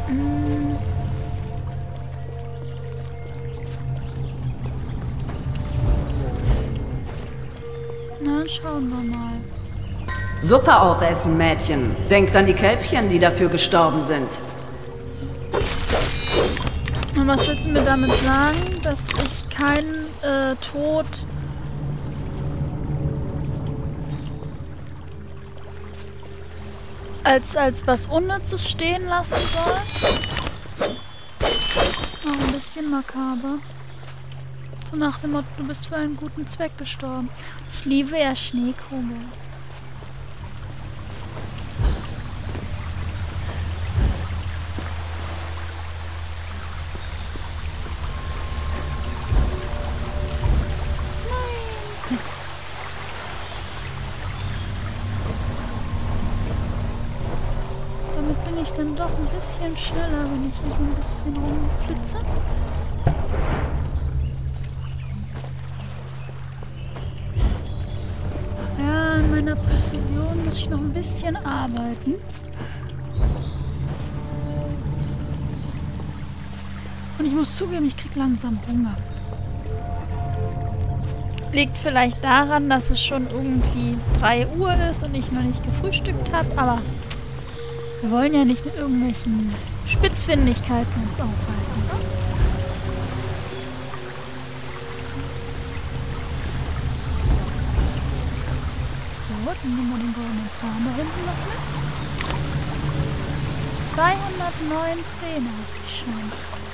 Na, schauen wir mal. Suppe aufessen, Mädchen. Denkt an die Kälbchen, die dafür gestorben sind. Und was willst du mir damit sagen? Dass ich keinen Tod als was Unnützes stehen lassen soll? Noch ein bisschen makaber. So nach dem Motto, du bist für einen guten Zweck gestorben. Ich liebe ja Schneekugel. Damit bin ich dann doch ein bisschen schneller, wenn ich hier so ein bisschen rumflitze. Ja, an meiner Präzision muss ich noch ein bisschen arbeiten. Und ich muss zugeben, ich krieg langsam Hunger. Liegt vielleicht daran, dass es schon irgendwie 3 Uhr ist und ich noch nicht gefrühstückt habe, aber wir wollen ja nicht mit irgendwelchen Spitzfindigkeiten uns aufhalten, ne? So, dann nehmen wir den goldenen Zahn da hinten noch mit. 219 habe ich schon.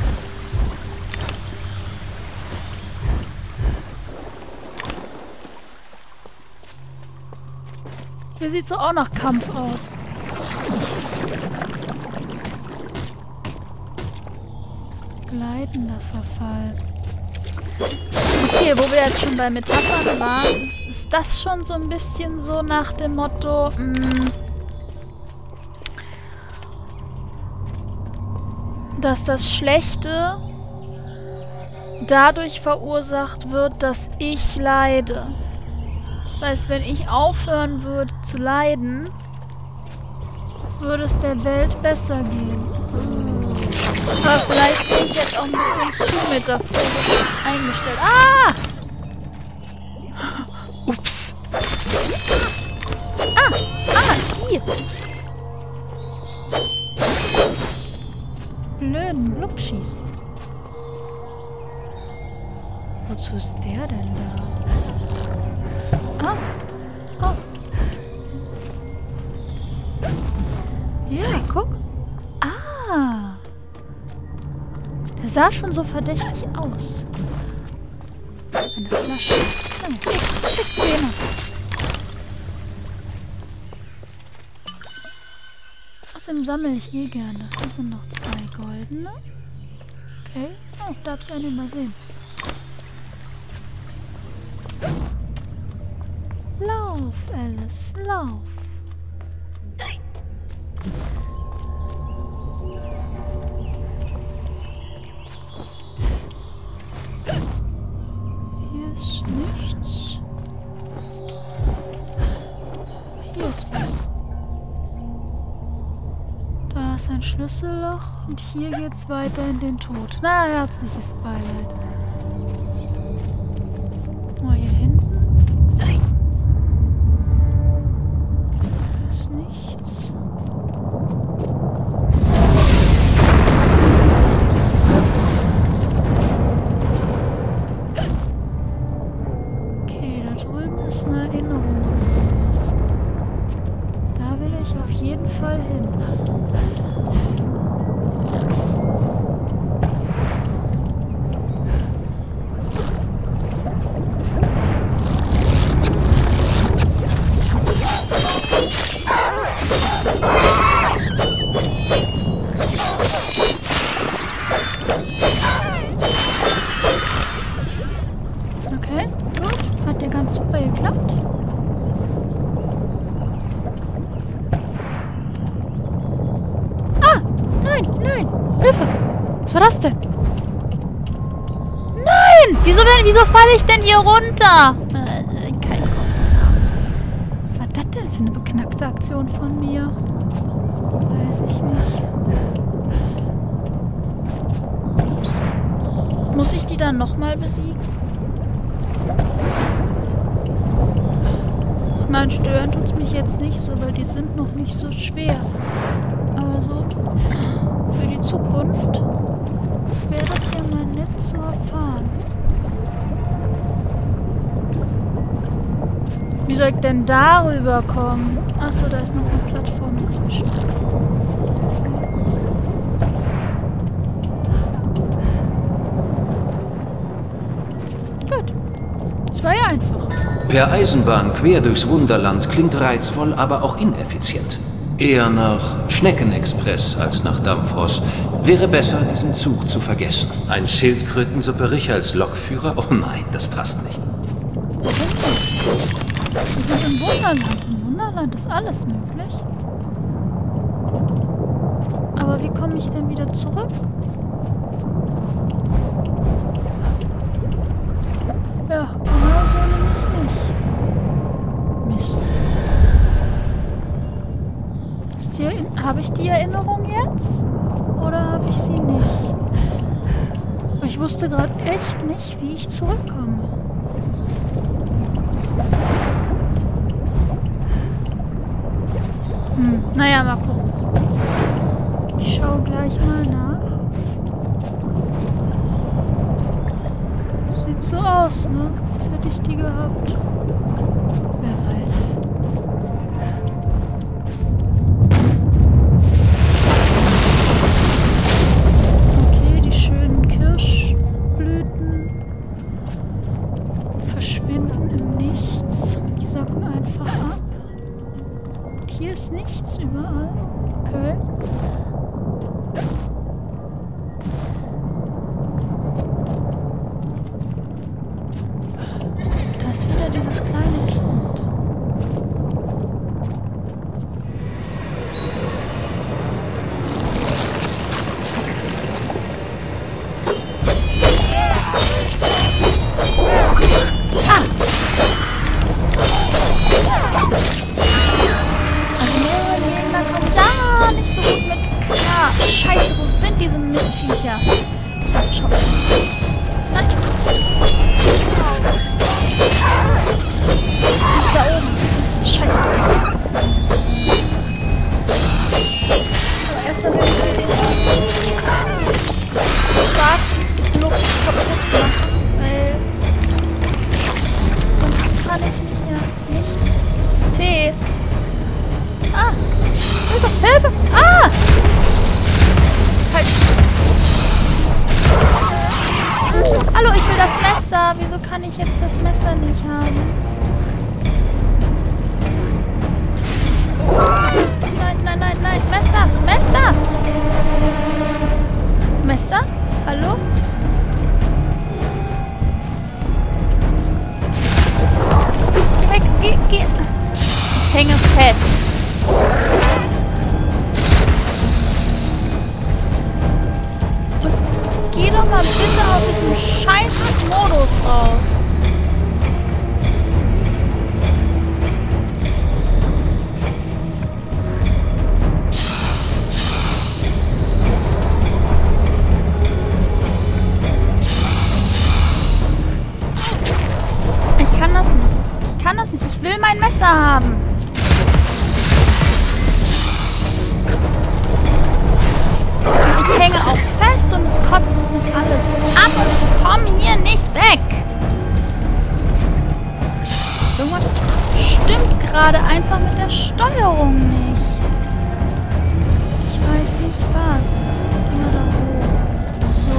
Hier sieht so auch nach Kampf aus. Gleitender Verfall. Okay, wo wir jetzt schon bei Metaphern waren, ist das schon so ein bisschen so nach dem Motto, dass das Schlechte dadurch verursacht wird, dass ich leide. Das heißt, wenn ich aufhören würde zu leiden, würde es der Welt besser gehen. Aber vielleicht bin ich jetzt auch ein bisschen zu metaphorisch eingestellt. Ah! Ups. Hier. Blöden Blubschis. Wozu ist der denn da? Oh. Ja, guck. Der sah schon so verdächtig aus. Eine Flasche. Außerdem sammle ich eh gerne. Hier sind noch 2 goldene. Okay. Oh, da hab ich einen übersehen. Lauf, Alice, lauf. Hier ist nichts. Hier ist was. Da ist ein Schlüsselloch und hier geht's weiter in den Tod. Na, herzliches Beileid. Mal hier hinten. Was war das denn? Nein! Wieso falle ich denn hier runter? Kein Kopf. Was war das denn für eine beknackte Aktion von mir? Weiß ich nicht. dann nochmal besiegen? Ich meine, stören tut's mich jetzt nicht so, weil die sind noch nicht so schwer. Aber so für die Zukunft wäre das ja mal nett zu erfahren. Wie soll ich denn darüber kommen? Achso, da ist noch eine Plattform dazwischen. Gut. Das war ja einfach. Per Eisenbahn quer durchs Wunderland klingt reizvoll, aber auch ineffizient. Eher nach Schneckenexpress als nach Dampfross. Wäre besser, diesen Zug zu vergessen. Ein Schildkrötensupperich als Lokführer? Oh nein, das passt nicht. Wir sind im Wunderland. Im Wunderland ist alles möglich. Aber wie komme ich denn wieder zurück? Ja, genau so nämlich nicht. Mist. Habe ich die Erinnerung jetzt? Oder habe ich sie nicht? Aber ich wusste gerade echt nicht, wie ich zurückkomme. Naja, mal gucken. Ich schaue gleich mal nach. Sieht so aus, ne? Als hätte ich die gehabt. Wer weiß. Okay, die schönen Kirschblüten verschwinden im Nichts. Die sacken einfach ab. Hier ist nichts überall. Okay. Da ist wieder dieses kleine Kind. Scheiße, wo sind diese Mistviecher? Ich hab schon. Nein. Da oben. Scheiße. So, erst einmal den schwarzen Luft kaputt machen, weil sonst kann ich nicht mehr hin. Tee. Ah! Hilfe! Hilfe! Ah! Halt. Hallo, ich will das Messer. Wieso kann ich jetzt das Messer nicht haben? Nein, nein, nein, nein. Messer! Messer! Messer? Hallo? Weg, geh. Ich hänge fest. Geh doch mal bitte aus diesem scheiß Modus raus. Ich kann das nicht. Ich kann das nicht. Ich will mein Messer haben. Ich hänge auch fest und es kotzt mich alles ab und ich komme hier nicht weg. Irgendwas stimmt gerade einfach mit der Steuerung nicht. Ich weiß nicht was. Immer da hoch. So.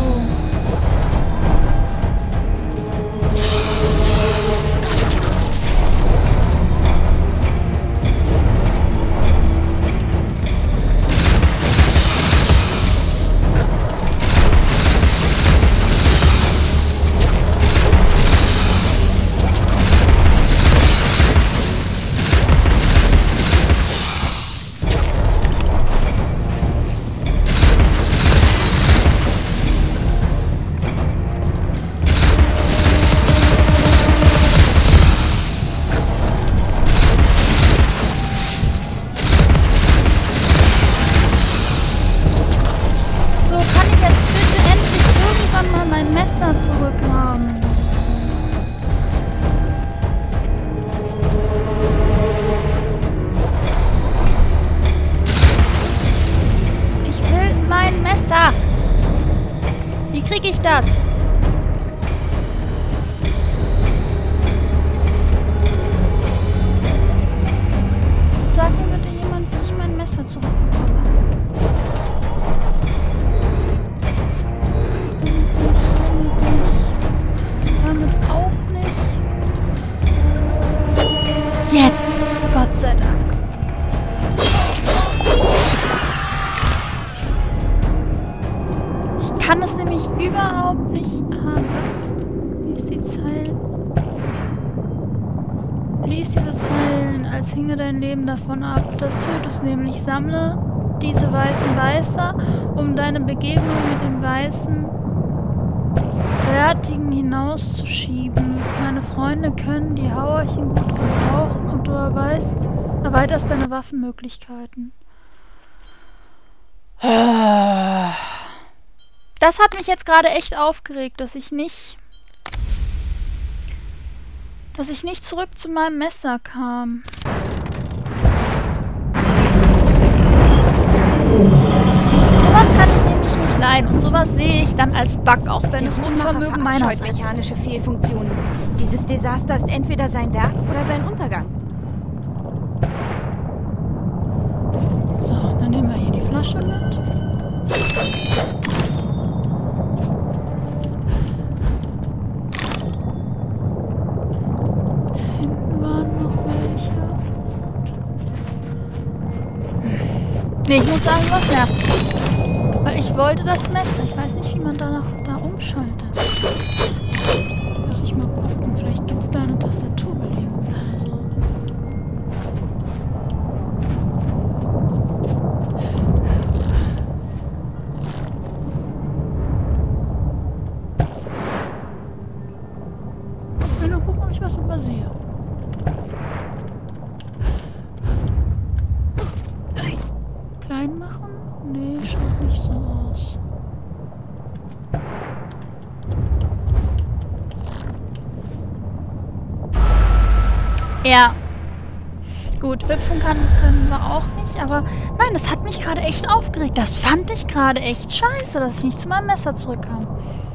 kriege ich das? Sag mir bitte jemand, wie ich mein Messer zurückbekomme. Damit auch nicht. Jetzt! Gott sei Dank. Ich kann es nämlich überhaupt nicht haben. Wie ist die Zeile? Lies diese Zeilen, als hinge dein Leben davon ab. Das tut es nämlich. Sammle diese weißen Weißer, um deine Begegnung mit den weißen Bärtigen hinauszuschieben. Meine Freunde können die Hauerchen gut gebrauchen und du erweiterst deine Waffenmöglichkeiten. Das hat mich jetzt gerade echt aufgeregt, dass ich nicht zurück zu meinem Messer kam. Sowas kann ich nämlich nicht leiden und sowas sehe ich dann als Bug, auch wenn es Unvermögen meinerseits ist. Mechanische Fehlfunktionen. Dieses Desaster ist entweder sein Werk oder sein Untergang. So, dann nehmen wir hier die Flasche mit. Nee, ich muss sagen, was nervt. Weil ich wollte das Messer. Ich weiß nicht, wie man da umschaltet. Muss ich mal gucken. Vielleicht gibt es da eine Tastaturbelegung oder so. Ich will nur gucken, ob ich was übersehe. Klein machen? Nee, schaut nicht so aus. Ja. Gut, hüpfen können wir auch nicht, aber nein, das hat mich gerade echt aufgeregt. Das fand ich gerade echt scheiße, dass ich nicht zu meinem Messer zurückkam.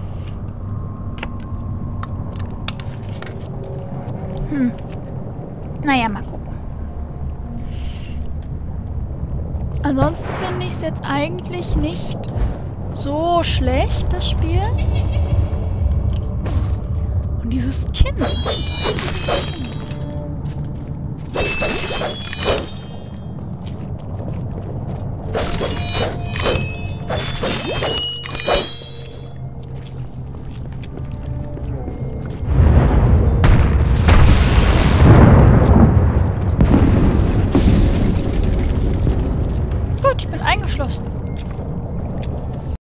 Naja, mal gucken. Ansonsten finde ich es jetzt eigentlich nicht so schlecht, das Spiel. Und dieses Kind, was ist das?